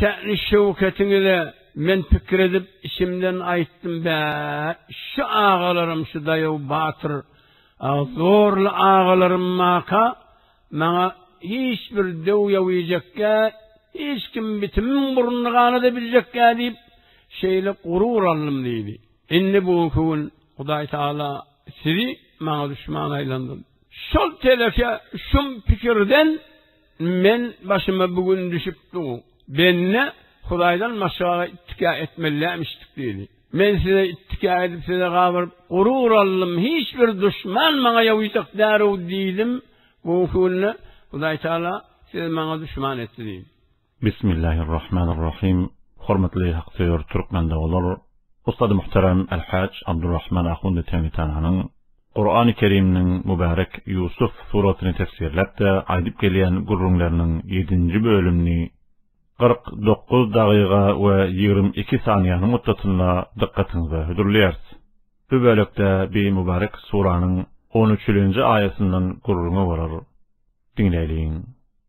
şe'ni şevketini men fikir edip işimden ayttım be. Şu ağalarım şu dayav batır. Zorlu ağalarım maka. Bana hiçbir dev yavuyacakka, hiç kim bitimin burnunu kanı da bilecekka deyip şeyle gurur aldım deydi. İnni bu hükümün Huday Teala sizi bana düşman aylandın. Şol teleke şum fikirden men başıma bugün düşüp duğum. Benne Hudaydan başka ittika etmeliymiştik dedi. Men size ittika edip size kavurup gurur aldım. Hiçbir düşman bana yavuyacak deru dedim. Bu hükümünü Huday Teala size bana düşman etti dedi. Bismillahirrahmanirrahim. Hürmetli haktör Türkmen'de olur. Ustad-ı muhterem El-Hac Abdurrahman Ahundi Temitan'ın Kur'an-ı Kerim'nin mübarek Yusuf suratını tefsirlep de aydıp gelen gurrunlarının 7. bölümünü 49 dakika ve 22 saniyenin muddatında dikkatinize hüdürleyeriz. Bu bölükte bir mübarek suranın 13. ayetinden gurrunu varır. Dinleyin.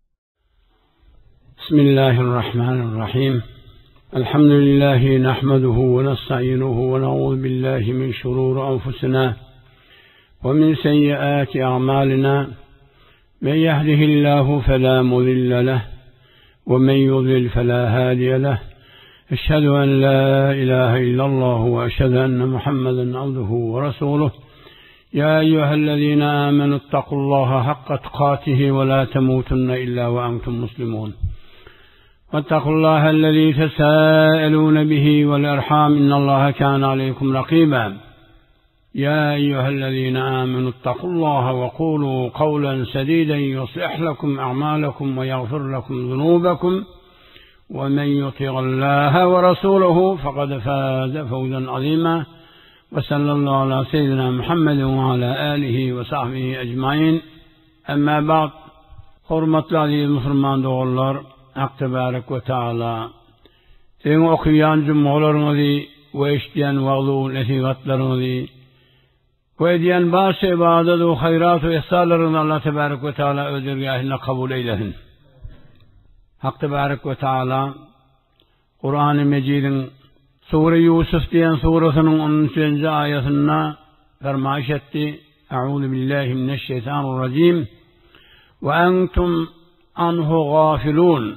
Bismillahirrahmanirrahim. Elhamdülillahi nahmeduhu ve nesta'inuhu ve na'udhu billahi min şururi enfusina ve min seyyiati a'malina. Men yehdihillahu fela mudille leh ve men yudlil fela hadiye leh. Eşhedü en la ilahe illallah ve eşhedü enne Muhammeden abduhu ve resuluh. Ya eyyühellezine amenu ittakullaha hakka tukatihi ve la temutunne illa ve entum muslimun. واتقوا الله الذي تساءلون به والأرحام إن الله كان عليكم رقيبا يا أيها الذين آمنوا اتقوا الله وقولوا قولا سديدا يصلح لكم أعمالكم ويغفر لكم ذنوبكم ومن يطع الله ورسوله فقد فاز فوزا عظيما وصلى الله على سيدنا محمد وعلى آله وصحبه أجمعين أما بعد حرمة العزيز مسلمان doğrular Hak Tebarek ve Teala sen okuyan cümlelerinizi ve işleyen vaazı nasihatlarinizi ve ediyen bazı ibadet ve hayrat ve ihsanlarını Allah Tebarek ve Teala ödülgâhine kabul eylesin. Hak Tebarek ve Teala Kur'an-ı Mecid'in Sure Yusuf diyen suresinin 13. ayetinde fermayiş etti. Euzu billahi mineşşeytanirracim ve entum anhu gafilun.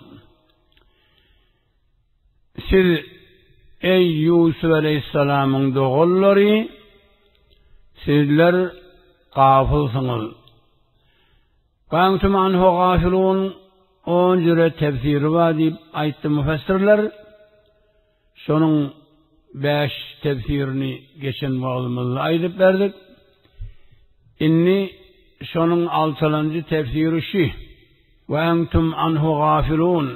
Siz ey Yusuf Aleyhisselam'ın doğulları sizler gafılsınız. Entum anhu gafilun 10 cüre tefsiri var deyip ayette müfessirler. Şunun 5 tefsirini geçen vaazımızda ayırıp verdik. İnni şunun 6. tefsiri şu. وَاَنْتُمْ عَنْهُ غَافِلُونَ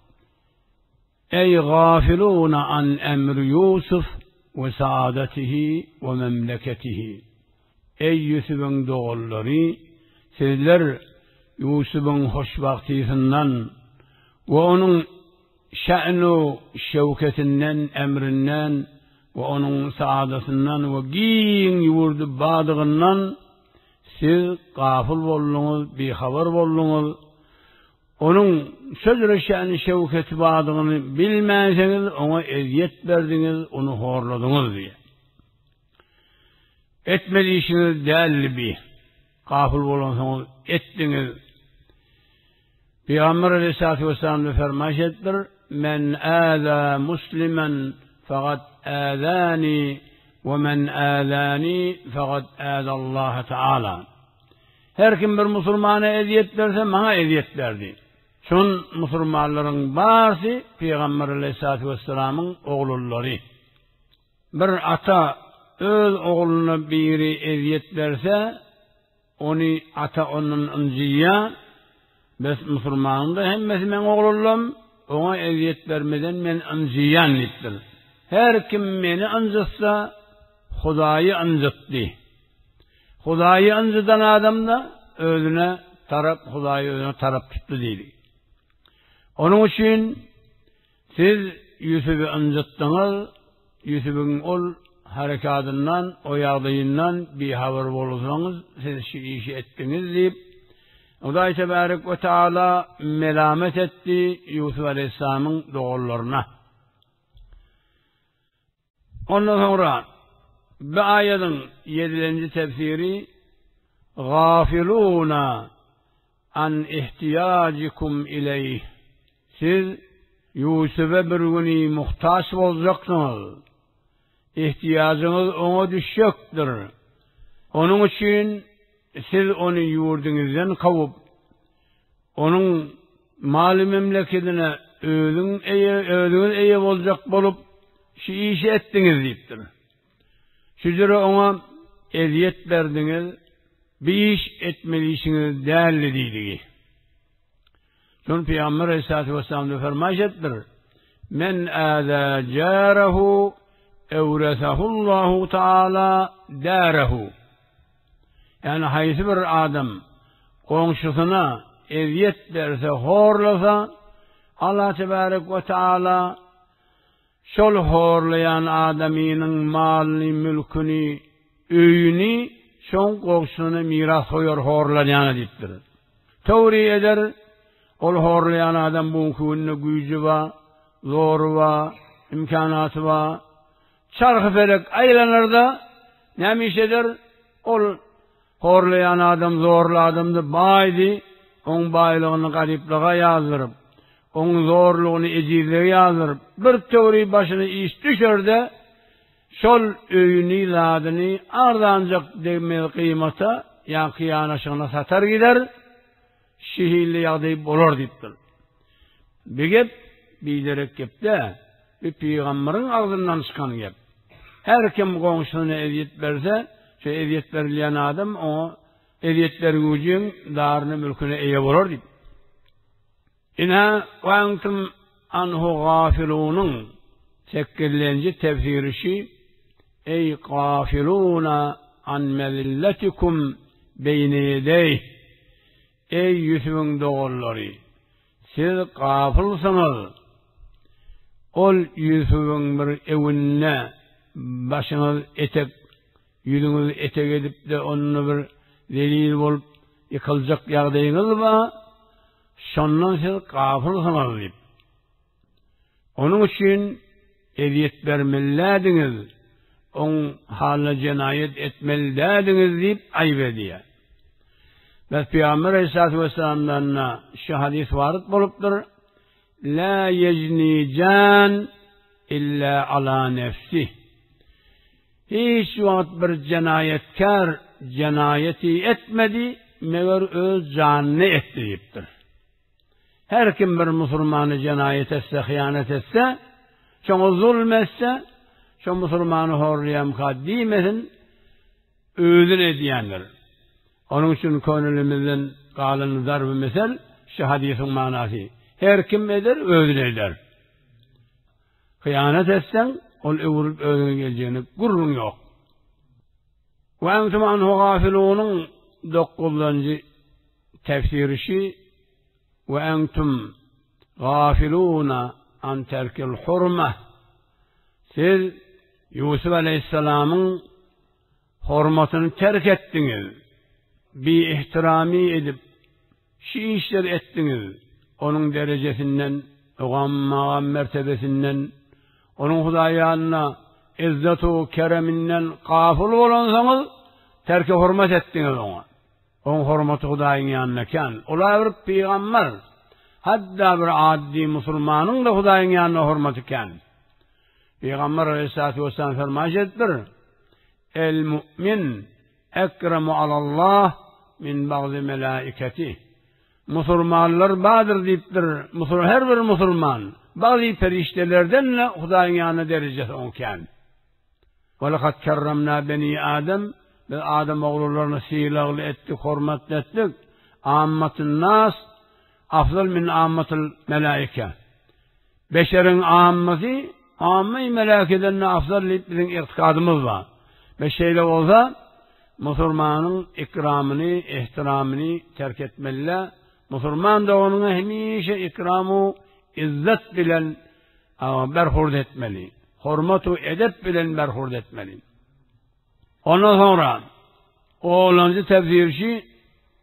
Ey gafilûne an emri Yusuf ve saadetihi ve memleketihi. Ey Yusuf'un doğulları, sizler Yusuf'un hoşbahtisinden ve onun şe'nu şevketinden, emrinden ve onun saadetinden ve giyin yurdu badığından siz gafil bollunuz, bir haber bollunuz. Onun sözü şe'ni şevketi badığını bilmezseniz ona eziyet verdiniz, onu horladınız diye. Etmediğiniz değerli bir gafil bolunsanız ettiniz. Peygamber Aleyhisselatü Vesselam'da fermaş ettir. Men âzâ muslimen fakat âzâni ve men âzâni fakat âzallâhe Teâlâ. Her kim bir Müslümana eziyet verse bana eziyet verdi. Şun Müslümanların bazı Peygamber Aleyhisselatü Vesselam'ın oğulları. Bir ata öz oğluna biri eziyet verse onu ata onun ıncıya biz Müslümanın da hemmesi ben oğlum ona eziyet vermeden ben ıncıyan ettir. Her kim beni ıncıtsa Hudayı ıncıttı. Hudayı ıncıdan adam da özüne taraf, Hudayı özüne taraf tuttu değil. Onun için siz Yusuf'u ıncıttınız, Yusuf'un ol harekatından, o yağdayından bir haber bulursanız siz şu işi ettiniz deyip Allah Tebarek ve Teala melamet etti Yusuf Aleyhisselam'ın doğullarına. Ondan sonra bu ayetin 7. tefsiri gafiluna an ihtiyacikum ileyh. Siz Yusuf'a bir günü muhtaç olacaksınız. İhtiyacınız ona düşecektir. Onun için siz onu yurdunuzdan kavup, onun mali memleketine öldüğünüz ev olacak bulup, şu işi ettiniz deyiptir. Şucura ona eziyet verdiniz, bir iş etmeliyisiniz değerli deydi. Sonra Peygamber Aleyhisselatü Vesselam'da fermaş ettir. Men âzâ cârehu evresahullahu Teala dârehu. Yani haysi bir adam komşusuna eziyet derse, horlasa, Allah Tebarek ve Teala şol horlayan adamının malını, mülkünü, öyünü, şon komşusuna miras koyar horlayanı deyiptir. Tevri eder, ol horlayan adam bunun kuvvetine gücü var, zoru var, imkanatı var. Çarkı felek aylanır da nemiş eder? Ol horlayan adam, zorlu adamdı, baydı, onun baylığını garipliğe yazdırıp, onun zorluğunu ecizliğe yazdırıp, bir teori başına iş düşer de, şol öyünü, ladını, ardancak demel kıymata, ya kıyanaşığına satar gider, şehirli yağdayıp olur deyiptir. Bir gep, bilerek gep de, bir peygamberin ağzından çıkan gep. Her kim komşusuna eziyet verse, şu eziyet verilen adam, o eziyetlerin ucun darını mülküne eğe olur deyip. İnha ve entum anhu gafilunun tekkillenci tefsirişi ey gafiluna an melilletikum beyni yedeyh. Ey Yusuf'un doğulları, siz gafılsınız. Ol Yusuf'un bir evinne başınız etek, yüzünüz etek edip de onu bir zelil olup yıkılacak yağdayınız var. Şondan siz gafılsınız deyip. Onun için eziyet vermelediniz, onun haline cenayet etmelediniz deyip ayıp ediyor. Ve Peygamber Aleyhisselatü Vesselam'dan şu hadis varit buluptur. La yezni can illa ala nefsi. Hiç vakit bir cenayetkar cenayeti etmedi, meğer öz canını etti deyiptir. Her kim bir Müslümanı cenayet etse, hıyanet etse, şonu zulmetse, şu Müslümanı horlayan kaddimesin, özür ediyenler. Onun için konulumuzun kalını darbe mesel, şu hadisin manası. Her kim eder, özür eder. Hıyanet etsen, ol övrüp özüne geleceğini gurrun yok. Ve entum anhu gafilunun 9. tefsirişi ve entum gafiluna an terkil hurmeh. Siz Yusuf Aleyhisselam'ın hurmatını terk ettiniz. Bir ihtirami edip şu işler ettiniz. Onun derecesinden, o mertebesinden, onun hudayanına, izzet-u kereminden gafil olansanız, terk-i hurmet ettiniz ona. Onun hurmatı Hudayın yanındaken, ola bir peygamber, hatta bir addi Müslümanın da Hudayın yanına hurmatı iken, Peygamber Aleyhisselatü Vesselam fermaş ettir. El mümin ekremu alallah min bazı melaiketi. Müslümanlar badır deyiptir. Her bir Müslüman bazı periştelerden Hudayın yanına derecesi onken. Ve lekad kerremna beni Adem, ve Adem oğullarını silahlı ettik, hürmet ettik. Ammatın nas afzal min ammatil melaike. Beşerin amması, amme-i melaikeden afzal bizim itikadımız var. Ve şeyle olsa Müslümanın ikramını, ihtiramını terk etmeliler. Müslüman da onun hemişe ikramı, izzet bilen berhurd etmeli. Hurmatu edep bilen berhurd etmeli. Ondan sonra oğlancı tefsirci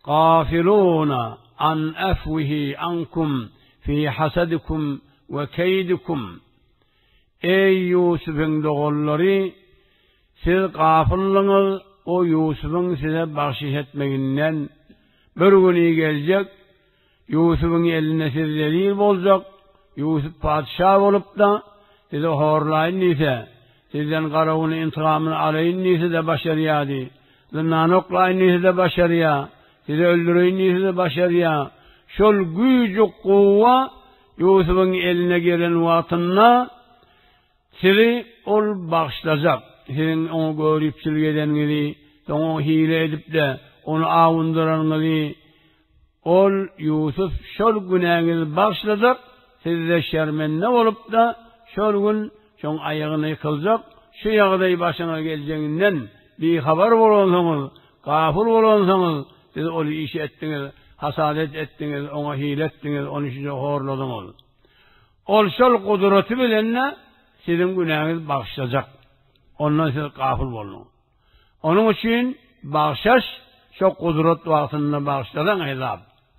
gafiluna an afwihi ankum fi hasadikum ve keydikum. Ey Yusuf'un doğulları, siz gafilliniz o Yusuf'un size bahşiş etmeginden. Bir günü gelecek, Yusuf'un eline siz zelil olacak, Yusuf padişah olup da sizi horlayın neyse, sizden karavunu intikamını alayın neyse de başarıyadı, zınnan oklayın neyse de başarıya, sizi öldürün neyse de başarıya, şol gücü kuvva Yusuf'un eline gelen vatınla sizi ol bağışlayacak. Sizin onu görüp silgedenleri, onu hile edip de onu avunduranları, ol Yusuf şol günahınızı bağışlayacak, siz de şermenle olup da şol gün şon ayağını yıkılacak, şu yağdayı başına geleceğinden bir haber olursanız, gafil olursanız, siz onu iş ettiniz, hasadet ettiniz, ona hile ettiniz, onu size horladınız. Ol şol kudreti bilenle sizin günahınız bağışlayacak. Ondan siz gafil olun. Onun için bağışlaş, çok kudret vaktinde bağışladan hesap.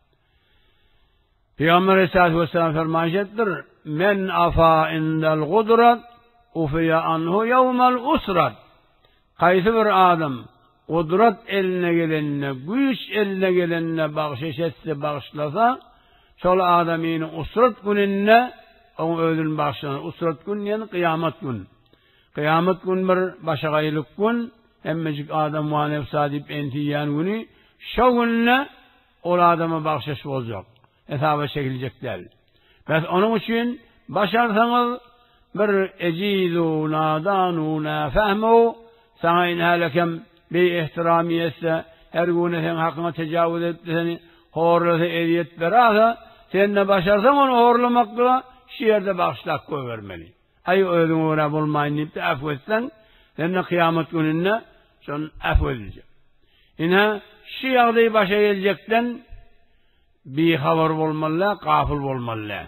Peygamber Aleyhisselatü Vesselam fermayecektir. Men afa indel kudret, ufiya anhu yevmel usrat. Kaysı bir adam, kudret eline gelenine, güç eline gelenine bağışlaş etse, bağışlasa, şol adamın usrat gününde, onu öldürün bağışlanan. Usrat gün yani kıyamet gün. Kıyamet gün bir başakayılık gün, emmecik adam manev sadip entiyen günü, şu günle o adama bağışlaş olacak. Hesaba çekilecekler. Ve onun için başarsanız bir ecidu nadanuna fehmu, sana inhalekem bir ihtiramiyetse, her gün sen hakkına tecavüz etti seni, horlasa ediyet berasa, sen ne başarsan onu horlamakla şiirde bağışlak koyvermeli. Ay öldüğün uğra bulmayın deyip de affetsen, seninle kıyamet gününde son affedilecek. Yine şu yağdayı başa gelecekten bir haber olmalı, gafil olmalı.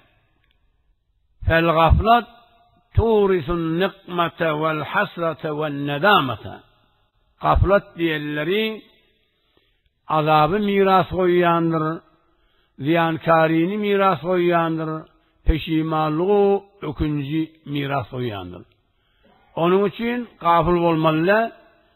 Fel gaflat turisun nikmete vel hasrete vel nedamete. Gaflat diyenleri azabı miras koyandır, ziyankarini miras koyandır, peşimanlığı öküncü miras koyandır. Onun için gafil olmalı.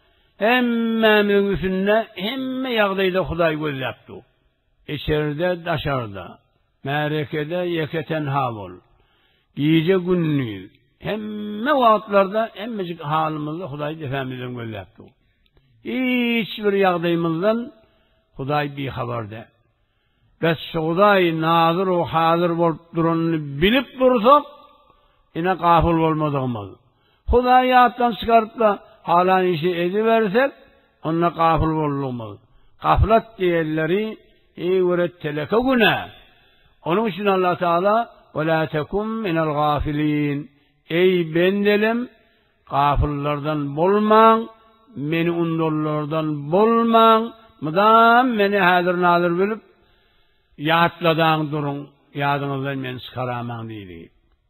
Hemme mümkünne, hemme yağdayda Huday göz yaptı. İçeride, daşarda, merekede, yeketen havol. Giyece günlüğü. Hemme vaatlarda, hemmecik halimizde Huday Efendimiz'den göz yaptı. Hiçbir yağdayımızdan Huday bir haberde. Ve Huday nazır o hazır olup durunu bilip dursak, yine gafil olmadığımız. Huday yağdan çıkarıp da halan işi ediversek, onunla gafil olmaz. Gaflat diyenleri iyi göret teleke günah. Onun için Allah Teala وَلَا تَكُمْ مِنَ الْغَافِلِينَ. Ey bendelim, gafillerden bolman, meni undollardan bolman, mıdam meni hadır nadir bilip, yatladan durun, yadınızdan beni çıkaraman deydi.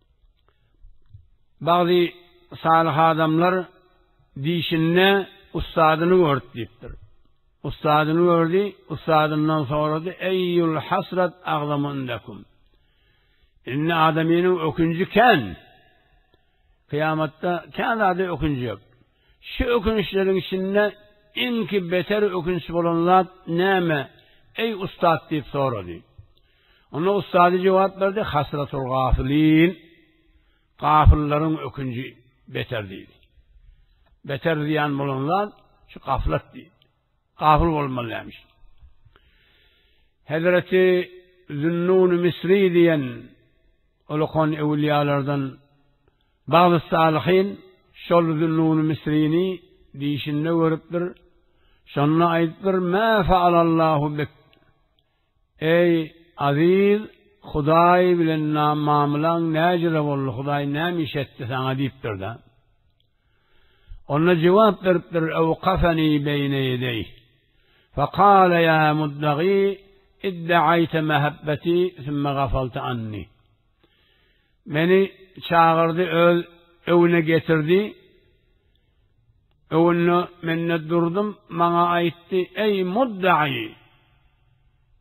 Bazı salih adamlar dişinne ustadını gördü deyiptir. Ustadını gördü, ustadından sonra da eyyül hasret ağlamundakum. İnne adaminin öküncüken, kıyamatta kendi adı öküncü yok. Şu ökünçlerin içinde inki beter ökünçü olanlar neme, ey ustad deyip sordu. Ona ustadı cevap verdi, hasretul gafilin, gafillerin öküncü beter değil. Beter diyen olanlar şu gaflet değil. Gafil olmalıymış. Hazreti Zünnun Misri diyen olukon evliyalardan bazı salihin şol Zünnun Misri'ni dişinde görüptür. Şonuna aittir ma faalallahu bek. Ey aziz Huday bilen namamılan necre oldu. Huday nemiş etti sana deyiptir da. Ona cevap veriptir. Evkafeni beyne yedeyh. فقال يا مدغي ادعيت محبتي ثم غفلت عني. Beni çağırdı, evine getirdi. Evine menne durdum, bana aitti. Ey muddai,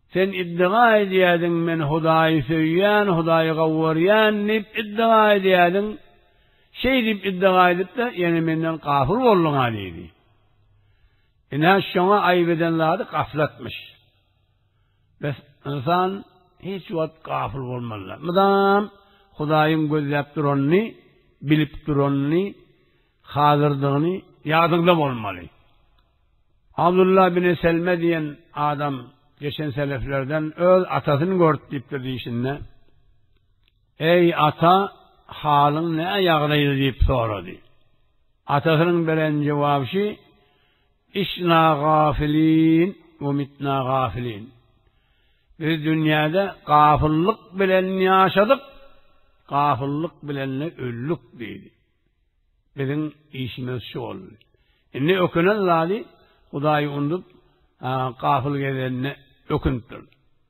Sen iddia ediyedin men Hudaýy söýýän, Hudaýy gawwarýan dip iddia ediyedin. Şey dip iddia edip de ýene menden gafil boldyň diýdi. Ine şoňa aýyp edenlerde gaflatmış. Bes insan hiç wagt gafil bolmaly. Mudam Hudaýym gözläp durany, bilip durany, hazırdygyny ýadyňda bolmaly. Abdullah bin Selme diyen adam geçen seleflerden öz atasını gördü deyipdir deyişinde. Ey ata, halın ne ýagdaýdy deyip soradı. Atasının beren cevabı, İşna gafilin ve mitna gafilin. Biz dünyada gafıllık bilen yaşadık, gafıllık bilenle öllük deydi. Bizim işimiz şu oldu. Ne ökünen zali, Hudaýy undup, gafil gelenine öküntür.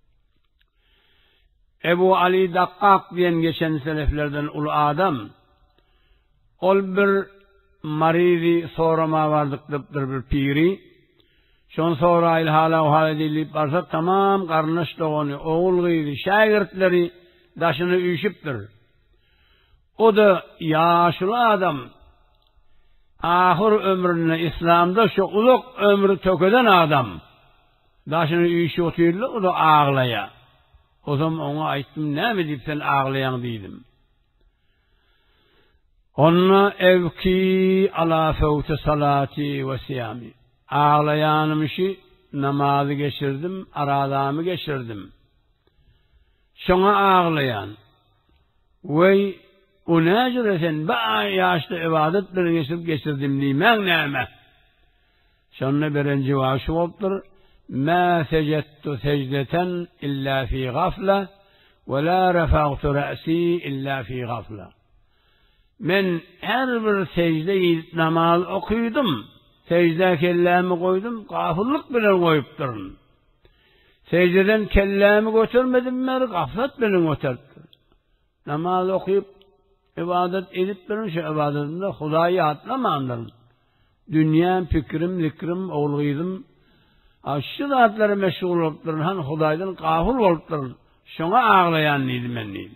Ebu Ali Dakkak diyen geçen seleflerden ulu adam, ol bir maridi sorama vardıklıdır bir piri, şon sonra hala edilip barsak tamam karnış doğunu, oğul gıydı, şagirdleri daşını üşüptür. O da yaşlı adam, ahir ömrüne İslam'da şu uluk ömrü tökeden adam, daşını üşü oturdu, o da ağlaya. O zaman ona aytdım, ne mi deyip sen ağlayan deydim. Onna evki ala fevte salati ve siyami. Ağlayanımışı namazı geçirdim, aradamı geçirdim. Şona ağlayan. Vey o necre sen ba yaşlı ibadetleri geçirdim diyemen neme. Şonna birinci vaşı oldur. Ma secettu secdeten illa fi gafle ve la refa'tu ra'si illa fi gafle. Men her bir secde namaz okuydum. Secde kellemi koydum, gafıllık bilen koyup durun. Secdeden kellemi götürmedim mi, gaflet bilen götürdü. Namaz okuyup, ibadet edip durun, şu ibadetimde Hudaýy atlamandım. Dünya, fikrim, likrim, oğluydım. Şu zatları meşgul olup durun, han Hudaýdan gafil olup durun. Şoňa ağlayan neydim ben neydim.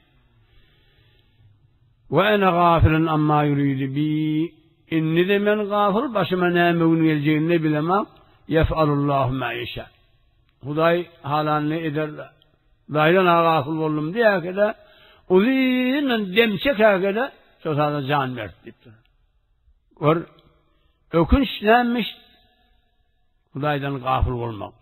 Ve ene gafilin amma yuridi bi. İnni de men gafil, başıma näme geleceğini bilemem. Yef'alullahu ma yeşâ. Hudaý halan ne eder? Daýdan gafil boldum diýe kede, uzun demçek kede, şoňa can berdi dipdir. Gör, ökünçlenmiş Hudaýdan gafil bolmak.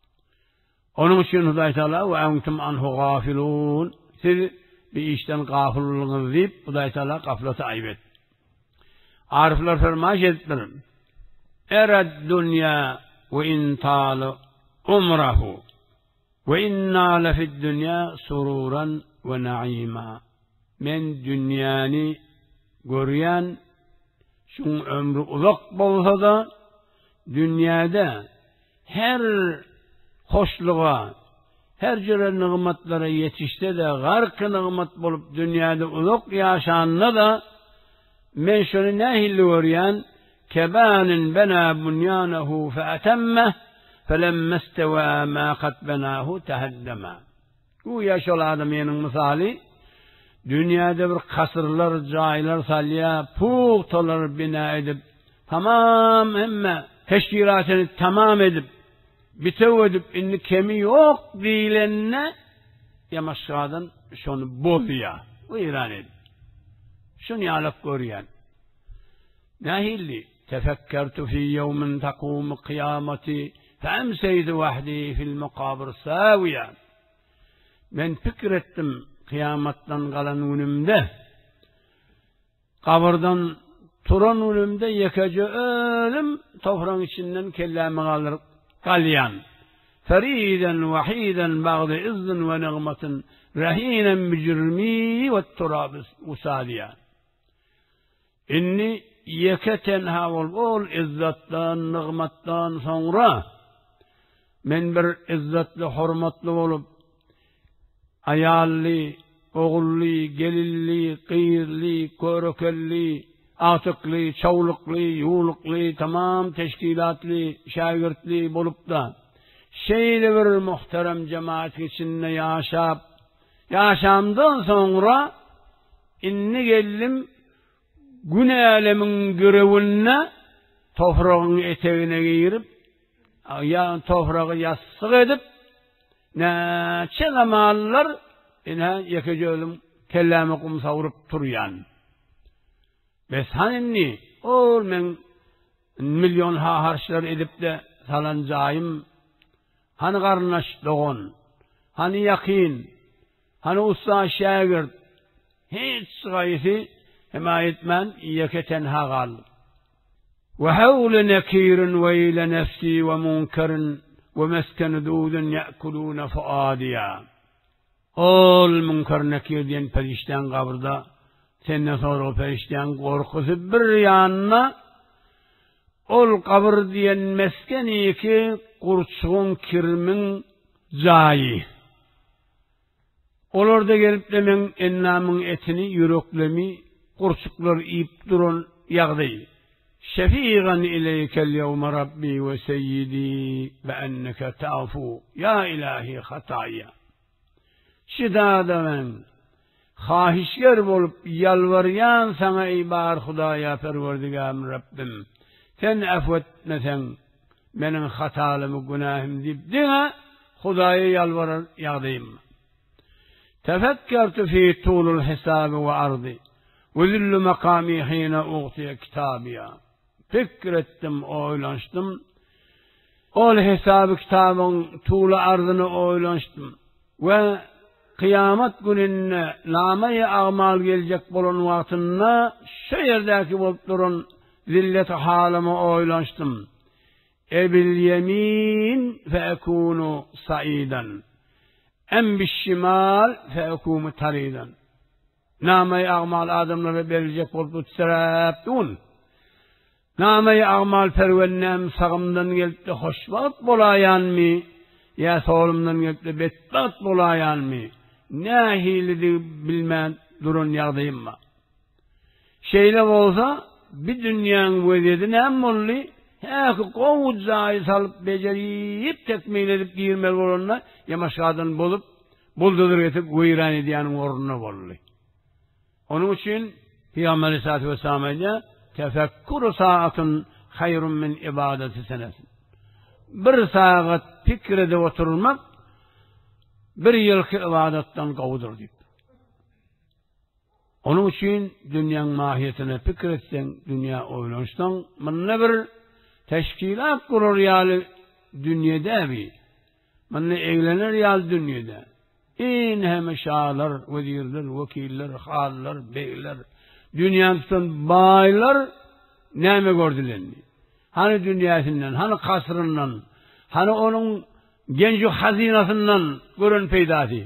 Onun için Hudaý Teala ve entum anhu gafilun. Siz bir işten gafilliğiniz deyip Hudaý Teala gaflata aýbet. Arifler fermaş etdiler. Ered dünya ve intalı umrahu ve inna lefid dünya sururan ve naima. Men dünyani görýän şun ömrü uzak bolsa da dünyada her hoşluğa, her jere nimetlara yetişte de gark nimet bolup dünyada uzak yaşanna da men şunu nehilli görýän kebanin bena bunyanehu fe atemme felemme isteva ma qad benahu tehaddema. Bu yaşol adam ýenin misali dünyada bir kasırlar, caylar salya, puğtalar bina edip tamam emme teşkilatını tamam edip bitev edip inni kemi yok diýilenne yamaşgadan şonu bolýa. Bu iran edip. Şunu ýalyp görýän. Nahilli tefekkertu fi yevmin taqumu qiyamati feemseydu wahdi fil maqabir sawiya. Men fikir ettim kıyamattan kalan günümde, kabirden turan günümde yekece ölüm toprağın içinden kellemi kalır kalyan. Feriden vahiden ba'de izzin ve nigmetin rahinen bicirmi ve turabis usadiya. İnni yeketen havol ol izzattan, nigmettan sonra men bir izzatli, hurmatli olup ayalli, oğulli, gelilli, qiyirli, körökelli, atıkli, çavlukli, yuğlukli, tamam teşkilatli, şagirtli bolup da Şeyli bir muhterem cemaat içinde yaşamdan sonra inni geldim gün alemin görevine toprağın eteğine girip toprağı yastık edip neçe zamanlar yakacağım kellemi kum savurup duruyan. Bes haninni ol men milyon harçlar edip de salancayım. Hani karnaş doğun, hani yakin, hani usta şagird, hiç gayesi himayetmen iyeke tenha gal. Ve havle nekirin ve ile nefsi ve munkerin ve mesken dudun ye'kulûne fuadiya. Ol münker nekir diyen perişten kabrda, senden sonra o perişten korkusu bir yanına, ol kabr diyen meskeni ki kurçuğun kirmin cayi. Olar da gelip de men ennamın etini yüreklemi kurçuklar iyip durun yağdayı. Şefiğan ileykel yevme Rabbi ve seyyidi ve enneke ta'fu ya ilahi hataya. Şidada men khahişger bolup yalvaryan sana ibar Hudaya perverdigam Rabbim. Sen affetmesen benim hatalımı günahım deyip dine Hudaya yalvarar yağdayım. Tefekkertu fi tulul hesabı ve ardı ve zillu makami hine uğtiye kitabiya. Fikrettim, oylanıştım. Ol hesabı kitabın tuğlu ardını oylanıştım. Ve kıyamet gününe namay-ı amal gelecek bulun vaktinde şu yerdeki bulup durun zillet halımı oylanıştım. Ebil yemin fe ekunu saiden. Em bişimal fe ekunu tariden. Namay-ı amal adamlara verilecek bulup seraptun. Namay-ı amal pervennem sağımdan gelip de hoşbat bolayan mi? Ya solumdan gelip de betbat bolayan mi? Nahilidi bilmem durun yağdayım mı? Şeyle olsa bir dünyanın vaziyeti ne molli? Heki kovut zahı salıp beceriyip tekmeyle girmeli olanlar yamaşkadan bulup buldudur etip guyran ediyanın orununa bolli. Onun için Peygamber Aleyhisselatü Vesselam'a tefekkuru saatın hayrun min ibadeti senesin. Bir saat fikrede oturmak bir yılki ibadetten kavudur deyip. Onun için dünyanın mahiyetine fikretsen, dünya oylanıştan, bununla bir teşkilat kurur yali dünyada bir. Bununla eğlenir yali dünyada. İn hem şahlar, vezirler, vekiller, hallar, beyler, dünyanın baylar neyme gördülerini. Hani dünyasından, hani kasrından, hani onun genci hazinasından görün peydası.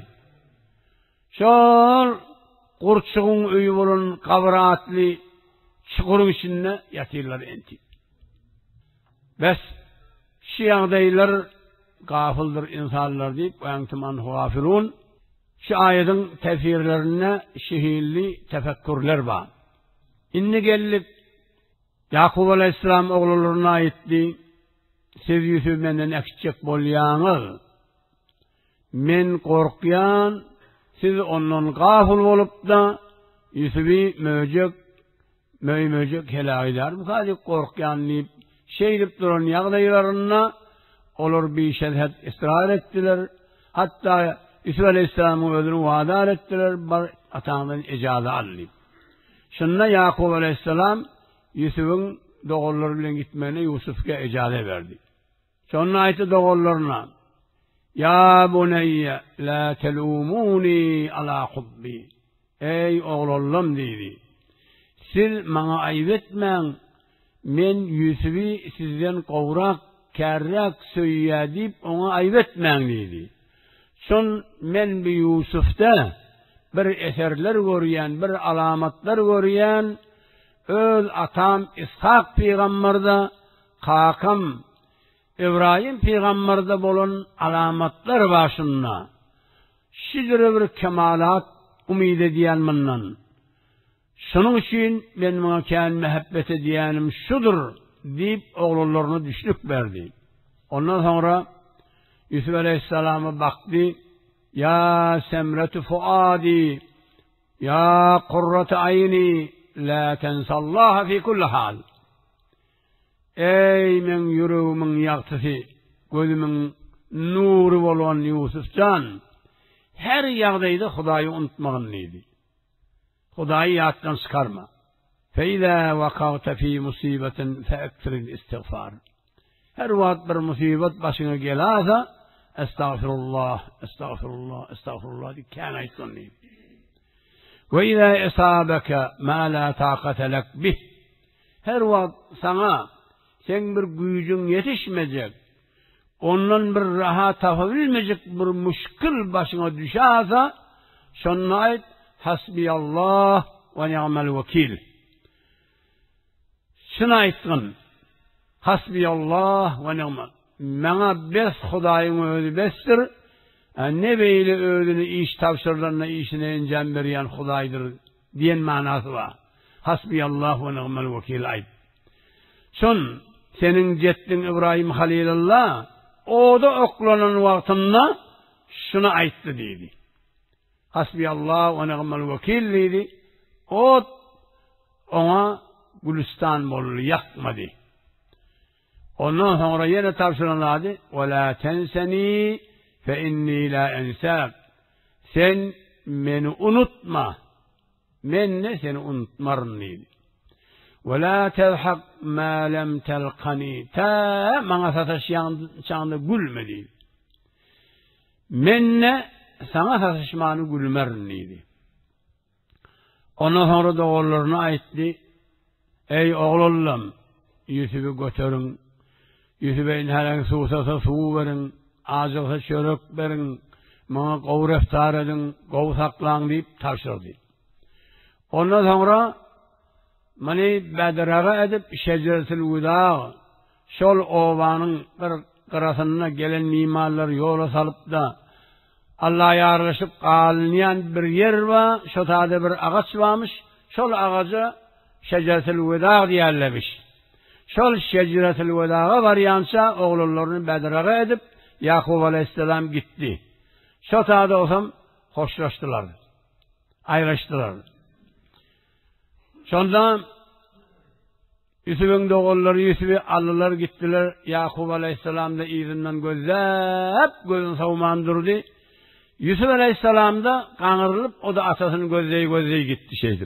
Şol kurçuğun üyü olun kabratlı çukurun içinde yatırlar enti. Bes şiandaylar gafıldır insanlar deyip entuman gafilun. Şu ayetin tefsirlerine şehirli tefekkürler var. İnne gelip Yakub Aleyhisselam oğullarına aitti. Siz Yusuf menden ekşicek bolyanız. Men korkyan, siz ondan gafıl olup da Yusuf'i möcek helak eder. Bu kadar korkyan deyip şeylip duran yağdaylarına olur bir şedhet ısrar ettiler. Hatta Yusuf Aleyhisselam'ın ödünü vaadar ettiler. Atandan icazı aldı. Şununla Yakub Aleyhisselam Yusuf'un doğullarıyla gitmeni Yusuf'a icazı verdi. Sonra ayeti doğullarına Ya buneyye la telumuni ala hubbi. Ey oğlum dedi. Siz bana ayvetmen men Yusuf'u sizden kovrak, kerrak söyyedip ona ayvetmen dedi. Son men bir Yusuf'ta bir eserler görüyen, bir alamatlar görüyen, öz atam İshak peygamberde, kakam İbrahim peygamberde bolun alamatlar başında. Şidre bir kemalat umid ediyen bundan. Şunun için ben mümkün mehabbet ediyenim şudur deyip oğullarına düşlük verdi. Ondan sonra Yusuf Aleyhisselam'a baktı. Ya semretu fuadi, ya kurratu ayni, la tensallaha fi kulli hal. Ey men yüreğimin yaktısı, gözümün nuru olan Yusufcan, her yağdaydı Hudayı unutmağın neydi? Hudayı yattan çıkarma. فَاِذَا وَقَوْتَ ف۪ي مُصِيبَةٍ فَاَكْتِرِ الْاِسْتِغْفَارِ. Her vakit bir musibet başına gelirse, estağfirullah, estağfirullah, estağfirullah diye kâne ayıtsın neydi? وَاِذَا اِصَابَكَ مَا لَا تَاقَةَ لَكْ بِهِ. Her vakit sana, sen bir gücün yetişmeyecek, ondan bir rahat tapabilmeyecek bir müşkül başına düşerse, şunun ait hasbiyallah ve ni'mel vekil. Şuna aytgın, hasbiyallah ve ni'mel. Bana bes Hudayın özü bestir, ne beyle özünü iş tavşırlarına işine incem beriyen Hudaydır diyen manası var. Hasbiyallah ve ni'mel vekil ayt. Şun, senin ceddin İbrahim Halilullah, o da oklanan vaktinde şuna ayttı dedi. Hasbiyallah ve ni'mel vekil dedi. O ona Gülistan bollu yakmadı. Ondan sonra yine tavsiyelanladı. وَلَا تَنْسَنِي فَاِنِّي لَا اَنْسَاكَ. Sen beni unutma. Ben de seni unutmarım dedi. وَلَا تَلْحَقْ مَا لَمْ تَلْقَنِي. Ta bana sataşacağında gülme dedi. Ben de sana sataşmanı gülmerim dedi. Ondan sonra da oğullarına aitti. Ey oğlum, Yusuf'u götürün. Yusuf'a inhalen suusasa su verin. Ağzısa çörek verin. Bana kov reftar edin. Kov saklan deyip tavşırdı. Ondan sonra beni bedraga edip şeceretil vüda, şol ovanın bir kırasına gelen mimarlar yola salıp da Allah'a yarışıp kalınlayan bir yer var, şu tadı bir ağaç varmış, şol ağaca şeceretil vüda diyerlemiş. Şol şeceretil vüda'a varyansa oğullarını bedraga edip Yakub Aleyhisselam gitti. Şu tadı olsam hoşlaştılar, ayrıştılar. Sonra Yusuf'un doğulları Yusuf'u aldılar gittiler. Yakub Aleyhisselam da izinden gözün savunman durdu. Yusuf Aleyhisselam da kanırılıp o da atasını gözleyi gitti şeydir.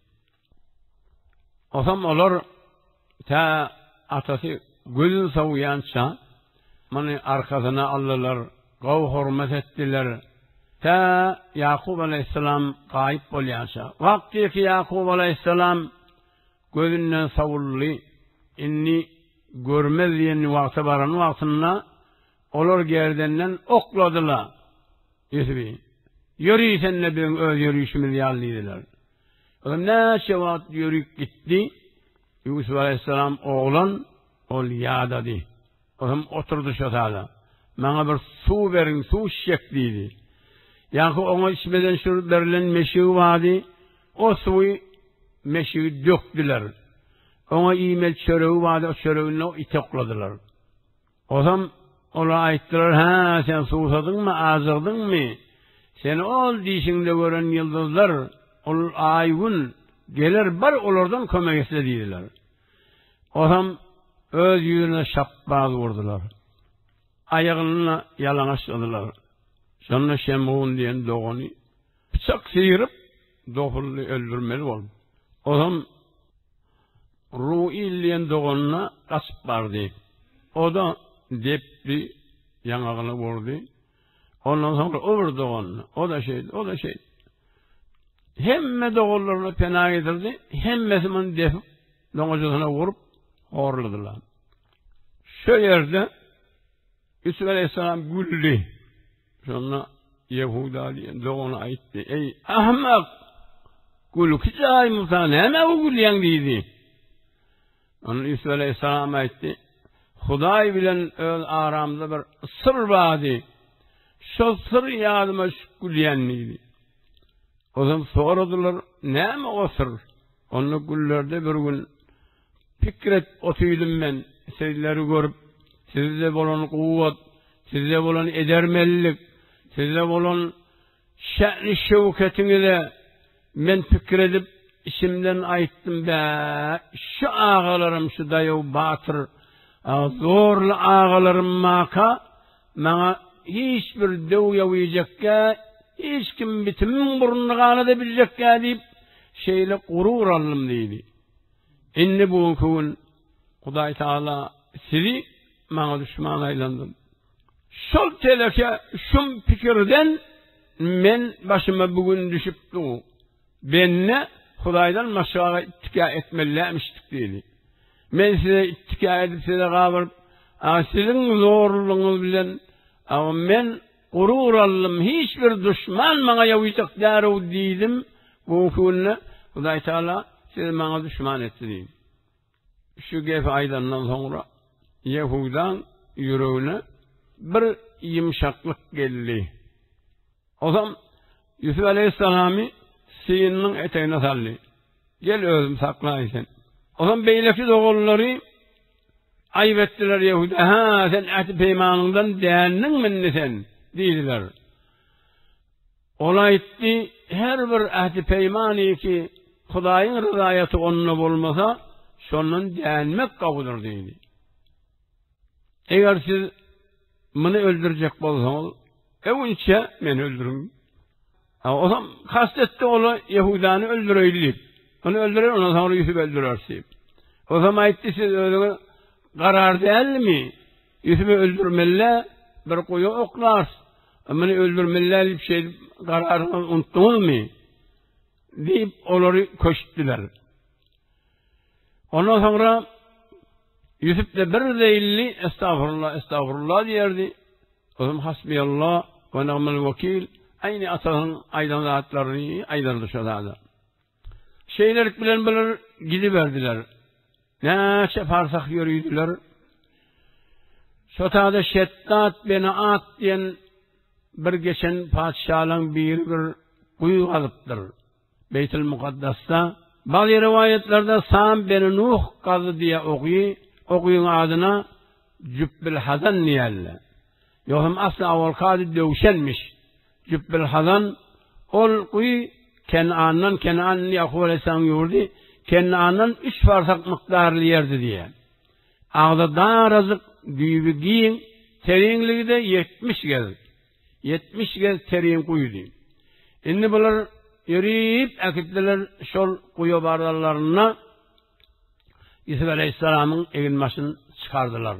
O zaman olur ta atası gözün savuyança bana arkasına aldılar. Gav hürmet ettiler. Ta Yakub Aleyhisselam kayıp olyansa. Vakti ki Yakub Aleyhisselam gözünden savullu, inni görmez diyen vakti baran vaktinde olur gerdenden okladılar. Yusuf'u. Yürüysen ne benim öz yürüyüşümü diyallıydılar. Ne şevat yürüyüp gitti. Yusuf Aleyhisselam oğlan ol yadadı. O zaman oturdu şatada. Bana bir su verin, su şekliydi. Yani ona içmeden şu verilen meşiği vardı. O suyu meşiği döktüler. Ona imel çöreği vardı. O çöreğini itokladılar. O zaman ona aittiler. Ha sen susadın mı? Azırdın mı? Seni ol dişinde gören yıldızlar ol aygun gelir bar olurdan kömek istediler. O zaman öz yüzüne şapbaz vurdular. Ayağına yalanaşladılar. Sonra Şemhun diyen doğunu bıçak sıyırıp doğullu öldürmeli oldu. O zaman Ru'il diyen doğununa kaçıp vardı. O da depti yanağını vurdu. Ondan sonra öbür doğununa. O da şeydi. Hemme doğullarına pena getirdi. Hemmesinin defip doğucusuna vurup horladılar. Şu yerde Yusuf Aleyhisselam güldü. Sonra Yehuda diye doğuna aitti. Ey ahmak! Gülü kıcay muhtemelen hemen o gülüyen deydi. Onun Yusuf Aleyhisselam aitti. Huday bilen öl aramda bir sır vardı. Şu sır yadıma şu gülüyen deydi. O zaman soradılar. Ne mi o sır? Onun güllerde bir gün fikret otuydum ben. Sizleri görüp sizde bolan kuvvet size olan edermelilik, size olan şe'ni şevketini de men fikir edip işimden ayttım be, şu ağalarım, şu dayav batır, zorlu ağalarım maka, bana hiçbir dev yavuyacakka, hiç kim bitimin burnunu kanada bilecekka deyip, şeyle gurur aldım deydi. İnni bu gün, Huday Teala sizi bana düşman aylandım. Şol teleke, şum fikirden, men başıma bugün düşüptü. Benne Hudaydan maşağa ittika etmelimiştik deydi. Men size ittika edip size kavurp, sizin zorluğunuz bilen, ama men gurur aldım, hiçbir düşman bana yavuyacak deru deydim. Bu günle Huday Teala size bana düşman etti deydim. Şu gef aydandan sonra Yahudan yüreğine bir yumuşaklık geldi. O zaman Yusuf Aleyhisselam'ı sıyının eteğine sallı. Gel özüm saklayın sen. O zaman beyleki doğulları ayıp ettiler Yahuda. Ha sen eti peymanından değerinin minni sen dediler. Ola etti her bir eti peymani ki Hudayın rızayeti onunla olmasa şonun değermek kabudur dedi. Eğer siz bunu öldürecek bolsanız evunça men öldürün. O zaman kastetti ola Yahudanı öldüreydi. Onu öldürer, ondan sonra Yusuf öldürersin. O zaman etti siz öyle karar değil mi? Yusuf'u öldürmeliler, bir kuyu oklar. Bunu öldürmeliler bir şey kararını unuttunuz mu? Deyip onları koştular. Ondan sonra Yusuf da bir değilli estağfurullah, estağfurullah diyerdi. O zaman hasbiyallah ve ni'mel vekil. Aynı atanın aydan rahatlarını aydandı şurada. Şeyler bilen gidiverdiler. Ne çeparsak yürüydüler. Şotada Şeddat beni at diyen bir geçen padişahın bir kuyu alıptır. Beytül Mukaddas'ta. Bazı rivayetlerde Sam beni Nuh kazı diye okuyun adına Cübbül Hazan niyelle. Yokum asla avval kadı dövüşenmiş. Cübbül Hazan ol kuyu Kenan'ın Yakup Aleyhisselam yurdu. Kenan'ın 3 farsak miktarlı yerdi diye. Ağda daha razık düğümü giyin, terinliği de 70 gez. 70 gez terin kuydu. Şimdi bunlar yürüyüp akittiler şol kuyu bardalarına Yusuf Aleyhisselam'ın evin başını çıkardılar.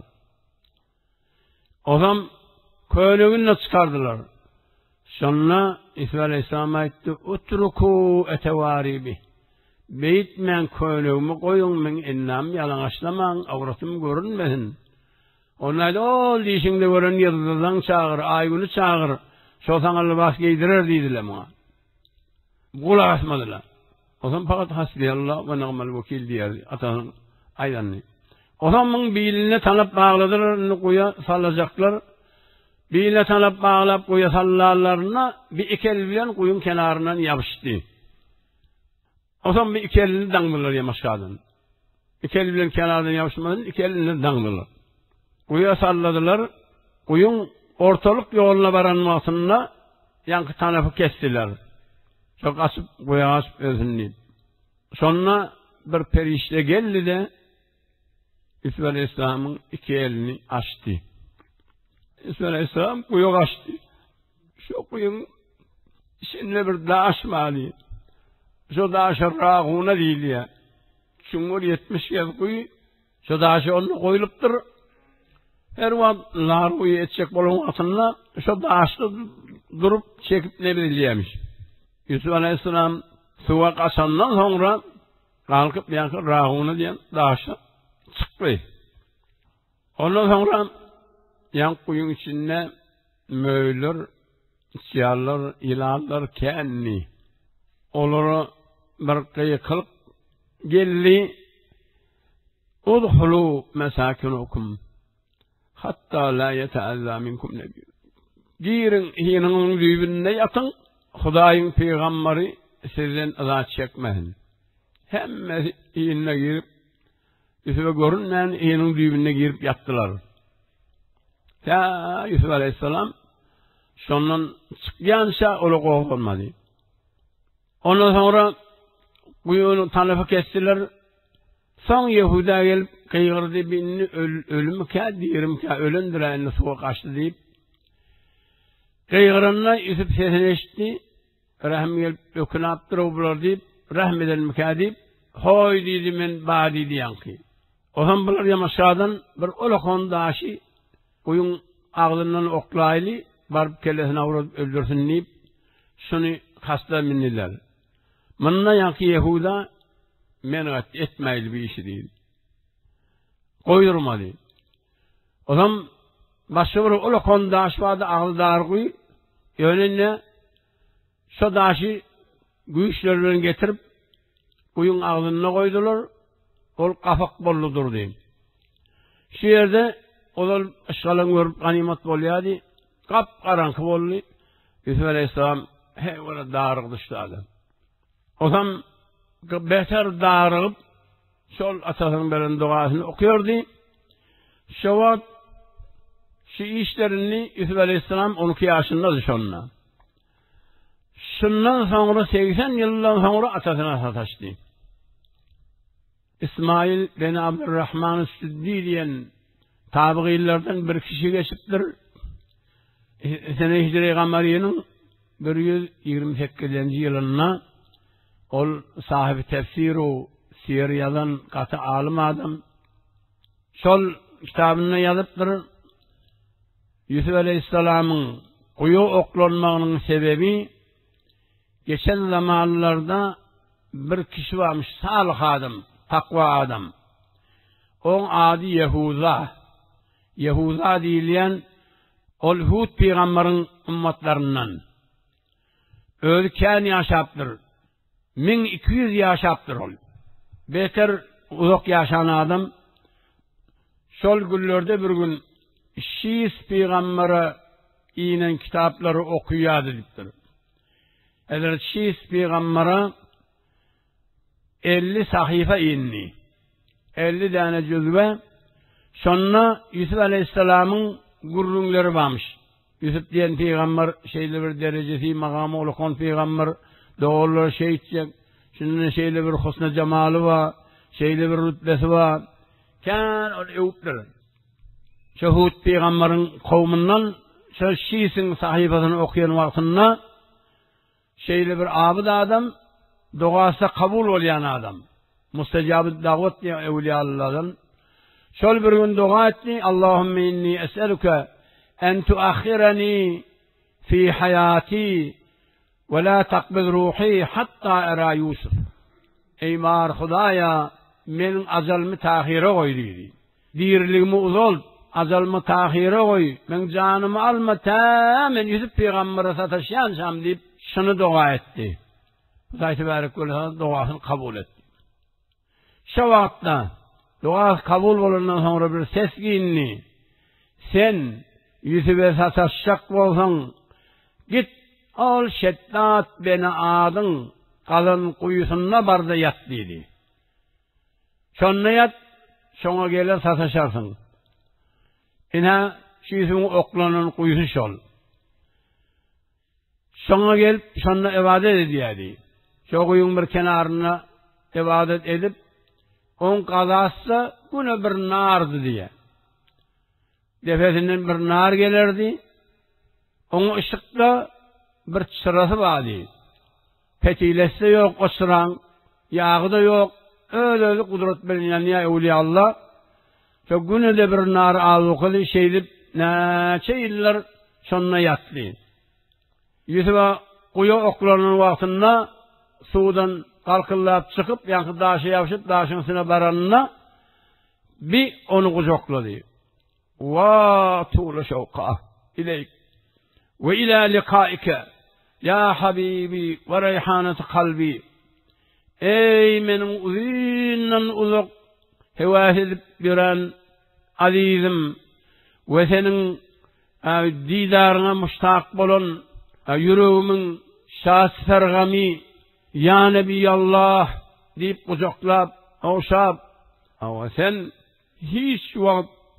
O zaman köylüğünle çıkardılar. Sonra Yusuf Aleyhisselam'a etti, utruku etevaribi. Beyt men köylüğümü koyun men ennam yalanışlaman, avratım görünmesin. Onlar da ol dişinde gören yıldızdan çağır, ay günü çağır, şotanlı bas giydirer dediler bana. Kulak asmadılar. O zaman fakat hasbiyallah ve ni'mel vekil diyerdi atanın aydanını. O zaman biline tanıp bağladılar, kuya salacaklar. Biline tanıp bağlap kuya sallarlarına bir iki el bilen kuyun kenarından yapıştı. O zaman bir iki elini dangdılar yamaşkadan. İki el bilen kenarından yapışmadan iki elini dangdılar. Kuya salladılar. Kuyun ortalık yoluna varanmasında yankı tarafı kestiler. Çok asıp kuya asıp özünlüyüm. Sonra bir perişte geldi de Yusuf Aleyhisselam'ın iki elini açtı. Yusuf Aleyhisselam kuyu açtı. Şu kuyun içinde bir dağış mali. Şu dağışı rağuna değil ya. Çünkü 70 kez kuyu. Şu dağışı onu koyuluptur. Her vakit nar kuyu edecek bolun altında şu dağışı durup çekip ne bileymiş. Yusuf Aleyhisselam suya kaçandan sonra kalkıp yankı rağuna diyen dağışı çıktı. Ondan sonra yan kuyun içinde möylür, siyarlar, ilanlar kendi. Onları bir kıyıkılık geldi. Udhulu mesakinukum. Hatta la yeteazza minkum nebi. Girin hininin düğününe yatın. Hudayın peygamberi sizden azat çekmeyin. Hem hinine girip Yusuf'a görünmeyen hinin düğününe girip yattılar. Ta Yusuf aleyhisselam şondan çıkyansa ola kovulmadı. Ondan sonra kuyunu tanıfı kestiler. Son Yahuda gelip kıygırdı birini ölümü ka diyerim ka ölündür ayını suğa kaçtı deyip kıygırınla Yusuf sesini eşitti. Rahim gelip ökünü aptır obular deyip rahmedelim ka deyip hoy dedi men badi diyen ki. O zaman bunlar yamaşadan bir olakon daşı kuyun ağzından oklaylı barıp kellesine vurup öldürsün deyip şunu hasta minniler. Mınna yankı Yahuda menet etmeyli bir işi değil. Koydurmadı. O zaman başka bir olakon daşı vardı ağzı dargı önüne şu daşı güçlerini getirip kuyun ağzına koydular. Ol kafak bolludur diyeyim. Şu yerde onlar ışgalın görüp ganimet oluyordu. Kap karanlık oldu. Yusuf aleyhisselam heyvara dağırık düştü adam. O zaman beter dağırıp şol atasının berin duasını okuyordu. Şu işlerini Yusuf aleyhisselam 12 yaşında düşonuna. Şundan sonra 80 yıldan sonra atasına sataştı. İsmail bin Abdurrahman Süddi diyen tabiilerden bir kişi geçiptir. Sene Hicri Gamariye'nin 128. yılına ol sahibi tefsiru Siriyadan katı alim adam. Şol kitabını yazıptır. Yusuf Aleyhisselam'ın kuyu oklanmağının sebebi geçen zamanlarda bir kişi varmış salih adam. Takva adam. On adı Yehuda. Yehuda diyen ol Hud peygamberin ümmetlerinden. Ölken yaşaptır. 1200 yaşaptır ol. Beter uzak yaşayan adam. Şol günlerde bir gün Şiis peygamberi inen kitapları okuyadı diptir. Eğer Şiis peygamberi 50 sahife inni. 50 tane cüzve. Sonra Yusuf Aleyhisselam'ın gurrunları varmış. Yusuf diyen peygamber şeyli bir derecesi makamı olukon peygamber doğruları şey içecek. Şimdi şeyli bir husna cemalı var. Şeyli bir rütbesi var. Kan o evupları. Şu Hud peygamberin kavminden şu Şiis'in sahifesini okuyan vaktinde şeyli bir abid adam duası kabul olayan adam. Mustecab-ı davet diye evliyalardan. Şöyle bir gün dua etti. Allahümme inni es'eluke en tuakhirani fi hayati ve la takbid ruhi hatta era Yusuf. Ey mar Hudaya benim acelimi tahire koy dedi. Dirliğimi uzol acelimi tahire koy. Ben canımı alma tamamen Yusuf peygambere sataşansam deyip şunu dua etti. Zat-ı Tebarek duasını kabul etti. Şu vakta dua kabul olundan sonra bir ses giyinli. Sen Yusuf'e sataşacak olsan git al Şeddat beni adın kalın kuyusuna barda yat dedi. Şonuna yat, şona gelir sataşarsın. İna şu Yusuf'un oklanın kuyusu şol. Şona gelip şonuna ibadet ediyedi. Şu kuyun bir kenarına ibadet edip on kazası bunu bir nardı diye. Defesinden bir nar gelirdi. Onun ışıkta bir çırası vardı. Petilesi de yok o sıran. Yağı da yok. Öyle kudret bilinen ya evliyallah. Şu günü de bir nar alıklı şeylip neçe yıllar sonuna yattı. Yusuf'a kuyu oklarının vaktinde sudan kalkıllap çıkıp yankı daşı yapışıp daşın üstüne baranına bir onu kucakladı. Va tuğla şevka ileyk ve ila likaike ya habibi ve reyhaneti kalbi. Ey benim uzundan uzak hevas edip biren azizim ve senin didarına müştak bolun yüreğimin şahs fergami ya Nebiyallah deyip kucaklap, avşap. Ama sen hiç vakit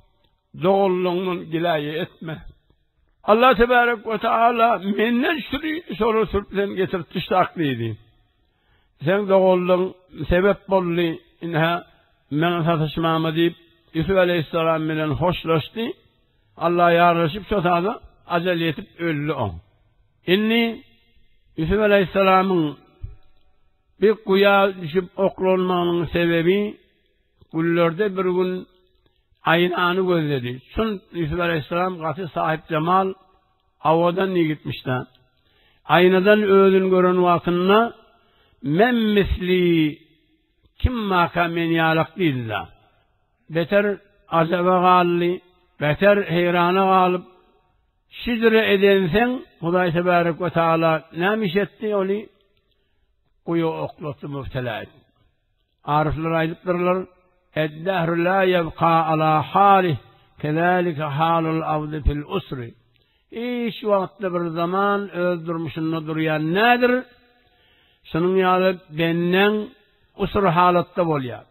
doğulluğunun gilayı etme. Allah Tebarek ve Teala menden şurayı soru sürpten getirtişti aklıydı. Sen doğulluğun sebep bolli inha men satışmamı deyip Yusuf Aleyhisselam bilen hoşlaştı. Allah yarışıp çotada acele etip öldü o. İnni Yusuf Aleyhisselam'ın bir kuya düşüp oklanmanın sebebi kullerde bir gün aynanı gözledi. Şun Yusuf Aleyhisselam katı sahip cemal avadan niye gitmişler. Aynadan öğün gören vakınna men misli kim makamen yalak değiller. Beter azebe galli, beter heyrana galıp şidre edensen Huday Tebarek ve Teala nemiş etti oli kuyu oklası müftela etti. Arifler aydıktırlar eddehru la yebqa ala halih kezalike halul avdi fil usri. Hiç vakti bir zaman öldürmüşünü duruyan nedir? Şunun yalı benden usur halatta bolya.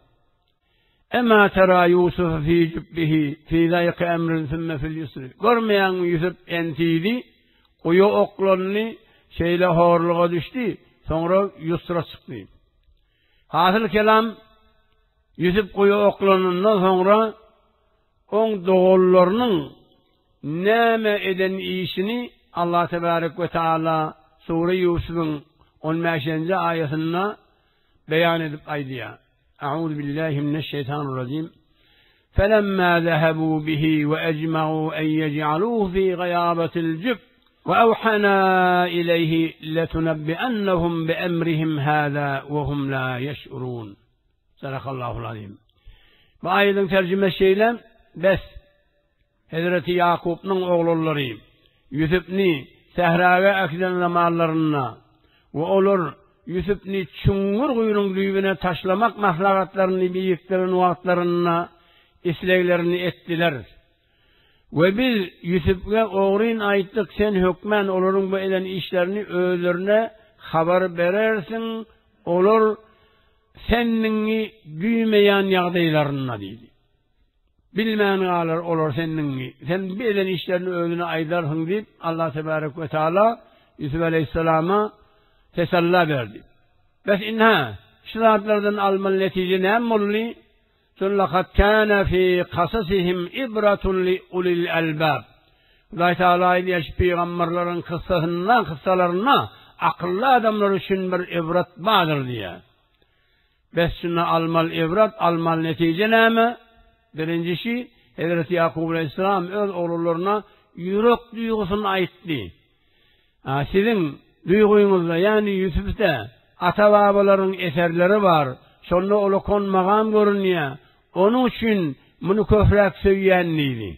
Ema tera Yusuf fi cübbihi fi zayık emrin sümme fil yusri. Görmeyen Yusuf entiydi, kuyu oklonunu şeyle horluğa düştü, sonra yusra çıktı. Hasıl kelam Yusuf kuyu oklonundan sonra on doğullarının neme eden işini Allah Tebarek ve Teala Sure Yusuf'un 15. ayetinde beyan edip aydiya. Euzu billahi mineşşeytanirracim. Felemma zehebu bihi ve ecma'u en yec'aluhu fi gıyabetil cüb ve evhana ileyhi letunebbi'ennehum bi emrihim hâzâ ve hum la yeş'urûn. Sadakallahul azim. Bu ayetin tercümesiyle bes Hazreti Yakup'nun oğulları Yusuf'ni sehraya akiden zamanlarına ve olur Yusuf'ni çungur kuyunun düğüne taşlamak maslahatlarını biyiklerin vaatlarına isleylerini ettiler. Ve biz Yusuf'a oğrin ayttık sen hükmen olurun bu eden işlerini öğlerine haber verersin olur seninni büyümeyen yağdaylarına dedi. Bilmeyen ağlar olur seninni. Sen bir eden işlerini öğlüne aydarsın deyip Allah Tebarek ve Teala Yusuf Aleyhisselam'a tesalla verdi. Bes inha şiratlardan alman netice ne molli? Sullakat kana fi kasasihim ibratun li ulil albab. Allah Teala ile peygamberlerin kıssalarına akıllı adamlar için bir ibret vardır diye. Bes şuna almal ibret, almal netice ne mi? Birincisi Hazreti Yakub Aleyhisselam öz oğullarına yürek duygusunu aitti. Sizin duygunuzda yani Yusuf'ta ata babaların eserleri var. Sonra onu konmağam görünüyor. Onun için bunu köfrek söyleyenliydi.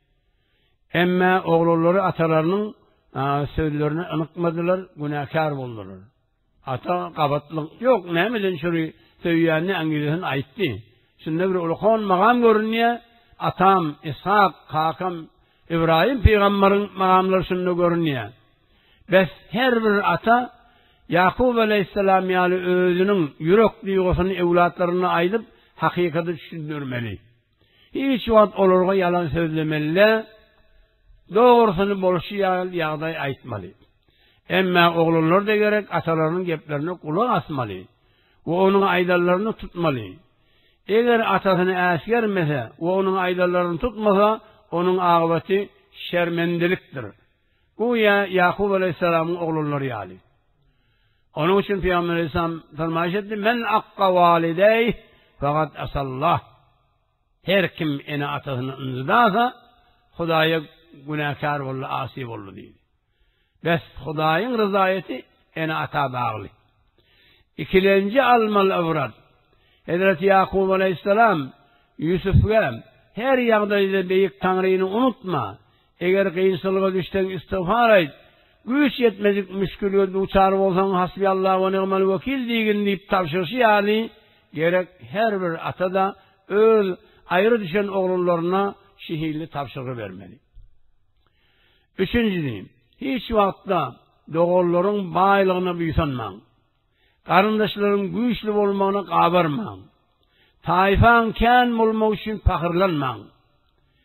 Ama oğulları atalarının sözlerini unutmadılar, günahkar oldular. Ata kabatlık yok. Ne bilin şurayı söyleyenli İngiliz'in aitti. Şimdi bir ulukon mağam görünüyor. Atam, İshak, Kakam, İbrahim peygamberin mağamları şimdi görünüyor. Bes her bir ata Yakub Aleyhisselam yani özünün yürek duygusunu evlatlarına aydıp hakikati düşündürmeli. Hiç vakit olurga yalan söylemeli. Doğrusunu boluşu yağday aytmalı. Ama oğullar da gerek atalarının geplerine kulak asmalı. Ve onun aydarlarını tutmalı. Eğer atasını askermese ve onun aydarlarını tutmasa onun ağabeti şermendeliktir. Bu ya Yakub Aleyhisselam'ın oğulları yani. Onun için Peygamber Aleyhisselam farmayiş etti. Men akka valideyh fakat asallah. Her kim ene atasını ınzıdasa Hudaya günahkar oldu, asi oldu değil. Bes Hudayın rızayeti ene ata bağlı. İkilenci almal avrat. Hazreti Yakub Aleyhisselam Yusuf'a her yağdayda beyik Tanrı'yı unutma. Eğer kıyınçılığa düşten istiğfar et. Güç yetmedik müşkülü uçar olsan hasbiyallah ve ni'mel vekil diyin deyip tavşırışı yani gerek her bir ata da öz ayrı düşen oğullarına şehirli tavşırı vermeli. Üçüncü hiç vakitte doğulların bağlılığına büyüsanman. Karındaşların güçlü olmağına kabarman. Taifan ken olmak için fakirlanman.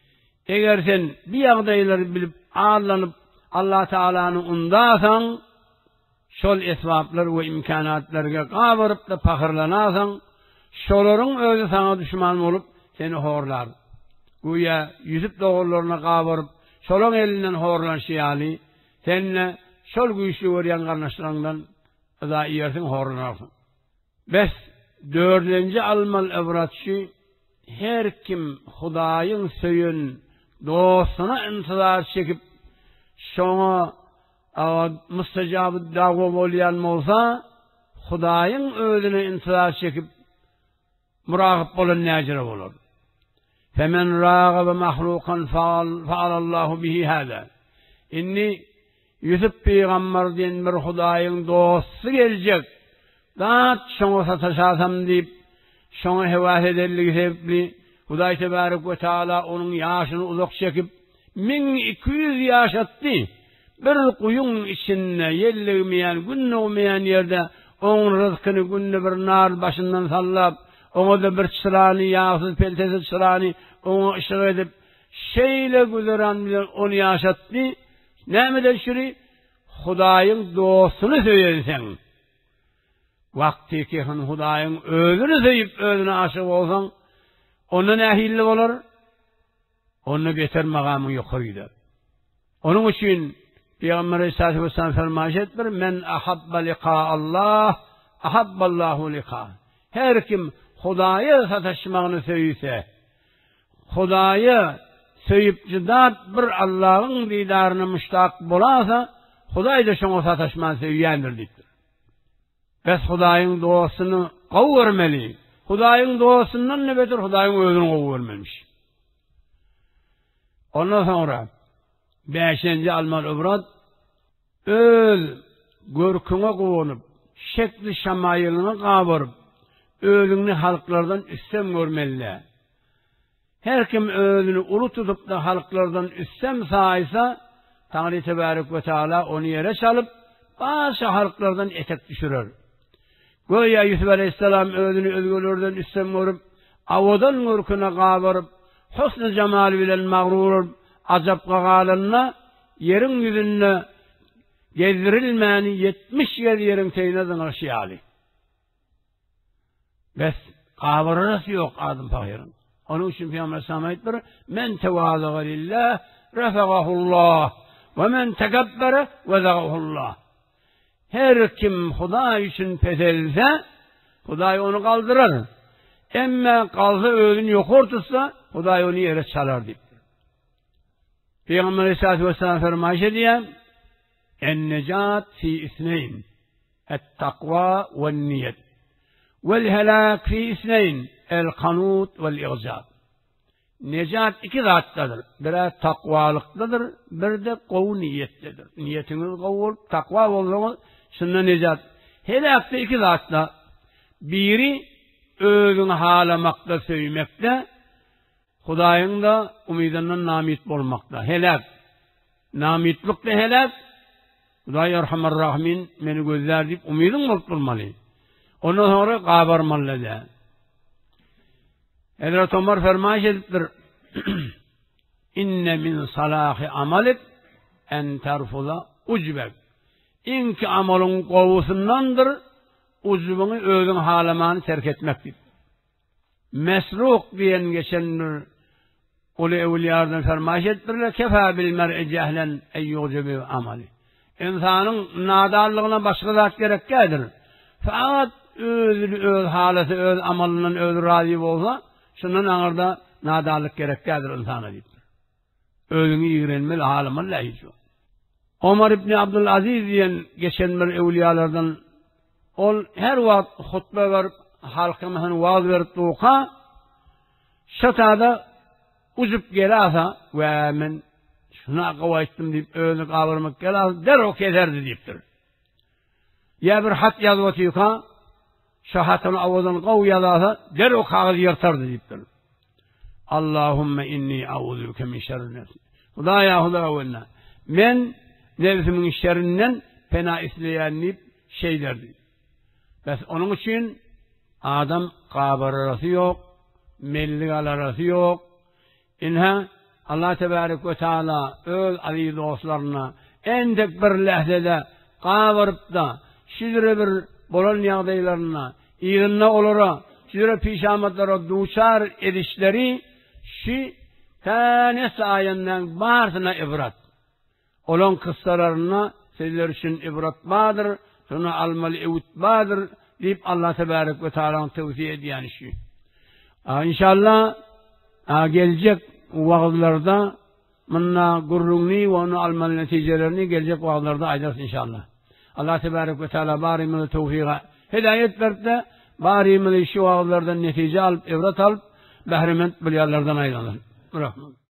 Eger sen bir ýagdaýlary bilip ağırlanıp Allah Taala'nı undasan, şol esbaplar we imkanatlarga gabaryp da pahırlanasan, şolaryň özü sana düşman bolup seni horlar. Güýä yüzüp dogurlaryna gabaryp şolaryň elinden horlanşýaly, senne şol güýçli görýän garnaşlaryňdan da ýersiň horlanarsın. Bes dördüncü almal ibratçı, her kim Hudaýyň söýün dostuna intizar çekip şoňa mustajab dawa bolýan bolsa, Hudaýyň özüne intizar çekip muragip bolan näjere bolar. Femen ragaba mahlukan fa'alallahu bihi hada. Inni Yusuf peygamber diyen bir Hudaýyň dosty geljek. Dat şoňa sataşasam diýip şoňa hewat ederligi sebepli Hudaý tebarek we taala onuň ýaşyny uzak çekip 1200 ýaşatdy. Bir kuyun içinde yellemeyen, günlemeyen yerde onun rızkını günle bir nar başından sallap, ona da bir çırağını, yağsız peltesi çırağını ona ışık edip, şeyle güzeren onu yaşattı. Nämede şuri? Hudaýyň dostunu söýersen. Vakti ki Hudaýyň özüni söýüp özüne aşyk bolsaň, ona nähilli bolar? Onu beter magamyň ýokaryda. Onun üçin Peygamber Aleyhissalatu vesselam fermaş etdir: "Men ahabba liqa Allah, ahabballahu liqa." Her kim Hudaýa sataşmagyny söýse, Hudaýa söýüp jidat bir Allah'ın didarına müştak bolasa, Hudaý da şoňa sataşman söýýändir diýipdir. Bes Hudaýyň dostunu gowy görmeli. Hudaýyň dostundan ne beter Hudaýyň özüni gowy görmelmiş. Ondan sonra 5-nji almal ibrat, öl görküňe gowunup, şekli şamaýylyny gabaryp, özüňni halklardan üstem görmeli. Her kim özünü ulu tutup da halklardan üstem saýsa, Taňry tebarek we taala onu ýere çalyp, başga halklardan etek düşürer. Goýa Yusuf aleyhisselam özünü özgölerden üstem görüp, awadan görküne gabaryp, husn-y jamal bilen magrur ajapga galanna yerin ýüzünde gezdirilmäni 70 ýeriň teýneden aşýaly. Bes gabaryrys ýok adam paýryň. Onun üçin Peygamber sallallahu aleyhi ve sellem aýtdy: "Men tewazaga lillah, rafa'ahullah, we men tekabbara wazagahullah." Her kim Hudaý üçin pezelse, Hudaý onu galdyrar. Emme galdy özüni ýokurtsa, Hudaý onu ýere çalar diýipdir. Peygamber Aleyhissalatu vesselam fermaş edýär: "En-nejat fi isneyn, et-takwa ve'n-niyet, vel-helak fi isneyn, el-kanut vel-iğzab." Nejat iki zatdadır. Biri takvalykdadır, bir de gowy niyetdedir. Niyetiniz gowy bolup, takwa bolsa, şunda nejat. Helakda iki zatda. Biri özüni halamakda, söýmekde, Hudaýyň da umydyndan namit bolmakda. Helak. Namitlikde helak. Hudaý Erhamer Rahimin meni gözler diýip umydyň bolup durmaly. Ondan sonra gabarmaly da. Hazrat Ömer fermaş edipdir: "İnne min salahi amalik en terfuza ucbek." İnki amalyň gowusyndandyr ucbyny özüň halamany terk etmek diýip. Mesruk diýen geçen ulu ewliýalardan fermaş etdirler: "Kefa bil mer'i cehlen eyyucbi amali." İnsanyň nadanlygyna başga zat gerekkädir. Fakat öz halaty, öz amalynyň öz razy bolsa, şundan aňarda nadanlyk gerekkädir insana diýipdir. Özüňi ýigrenmeli halaman laýyk. Ömer ibn Abdülaziz diýen geçen bir ewliýalardan, ol her wagt hutba berip, halkyma waz berip dursa, şatada ujup gelasa we men şuna gawaýtdym diýip özüni gawurmak gelasa, derhal kederdi diýipdir. Ya bir hat ýazyp otyka, şahatın awazan gaw ýalasa, derhal kagazy ýyrtardy diýipdir. Allahumme inni a'udhuke min şerri nefsi. Hudaýa Hudaýa, men nefsimiň şerrinden pena isleýän diýip şey derdi. Bes onun üçin adam gabaryrasy ýok, mellik alarasy ýok. Inha Allah Tebarek ve Teala öz aziz dostlarına en tek bir lehzede qavırıp da şidre bir bolan yağdaylarına iğinne olara şidre pişamatlara duçar edişleri şi tanesi ayından barsına ibrat. Olan kıssalarına sizler için ibrat vardır, sonra almalı evut vardır deyip Allah Tebarek ve Teala'nın tevfiye ediyen işi. İnşallah gelecek vaazlarda bununla gurrunni ve onu almalı neticelerini gelecek vaazlarda ayacağız inşallah. Allah Tebarek ve Teala barimini tevfika hidayet verip de barimini şu vaazlardan netice alıp, evrat alıp, behriment bilyarlardan ayrılalım. Rahman.